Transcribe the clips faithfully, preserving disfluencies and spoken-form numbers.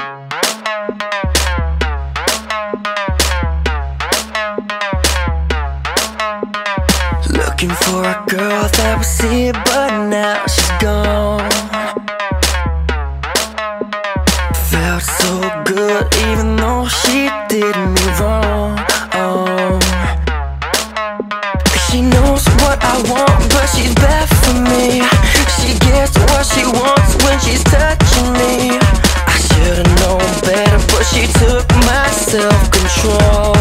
Looking for a girl that was here, but now she's gone. Felt so good even though she did me wrong. She knows what I want, but she's bad for me. She gets what she wants when she's touching me. I should've known better, but she took my self-control.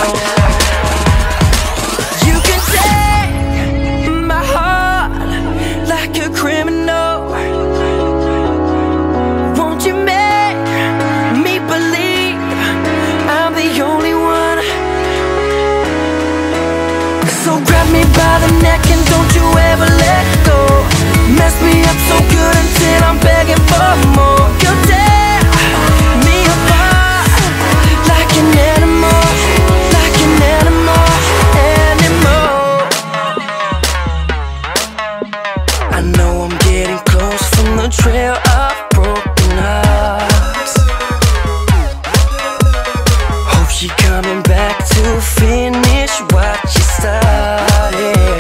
You can take my heart like a criminal. Won't you make me believe I'm the only one? So grab me by the neck and don't you ever let go. Mess me up so good until I'm begging for more. You tear me apart like an animal, like an animal, animal. I know I'm getting close from the trail of broken hearts. Hope she coming back to finish what she started.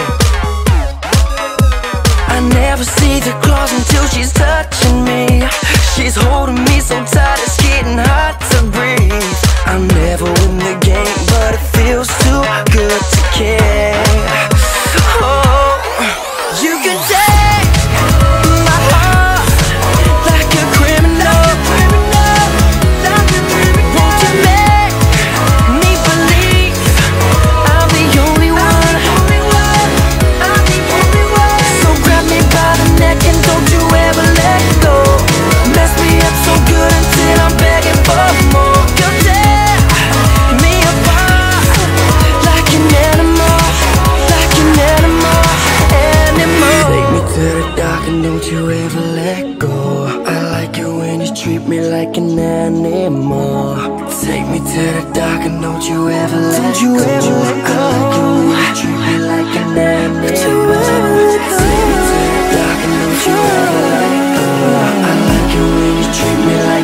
I never see the claws until she's touching me. She's holding me so tight it's getting hard to breathe. I'll never win the game, but it feels too good to care. Oh, you can take my heart like a criminal. Won't you make me believe I'm the only one? So grab me by the neck and don't you ever let go. Mess me up so good until I'm begging for more. You tear me apart like an animal, like an animal, animal. Take me to the dark and don't you ever let go. I like it when you treat me like an animal. Take me to the dark and don't you ever let don't you go. Ever let go. I like it when you treat me like an animal. Take me to the dark and don't you ever let go. I like it when you treat me like